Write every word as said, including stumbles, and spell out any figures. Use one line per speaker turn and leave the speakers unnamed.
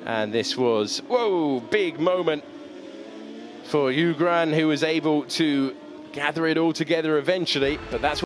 And this was, whoa, big moment for Ugran, who was able to gather it all together eventually, but that's